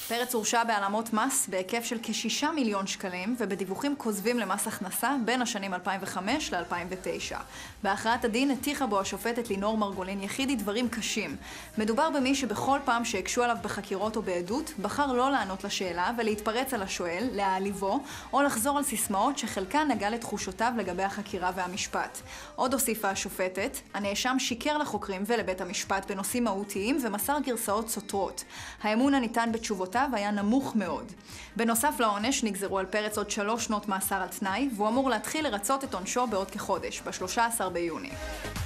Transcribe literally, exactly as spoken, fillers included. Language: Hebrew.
פרץ הורשע בהעלמות מס בהיקף של כשישה מיליון שקלים ובדיווחים כוזבים למס הכנסה בין השנים אלפיים וחמש ל-אלפיים ותשע. בהכרעת הדין הטיחה בו השופטת לינור מרגולין יחידי דברים קשים. מדובר במי שבכל פעם שהקשו עליו בחקירות או בעדות, בחר לא לענות לשאלה ולהתפרץ על השואל, להעליבו, או לחזור על סיסמאות שחלקן נגע לתחושותיו לגבי החקירה והמשפט. עוד הוסיפה השופטת, הנאשם שיקר לחוקרים ולבית המשפט בנושאים מהותיים ומסר גרסאות סותרות. האמון הניתן בתשובותיו היה נמוך מאוד. בנוסף לעונש נגזרו על פרץ עוד שלוש שנות מאסר על תנאי, והוא אמור להתחיל לרצות את עונשו בעוד כחודש, ב-שלושה עשר ביוני.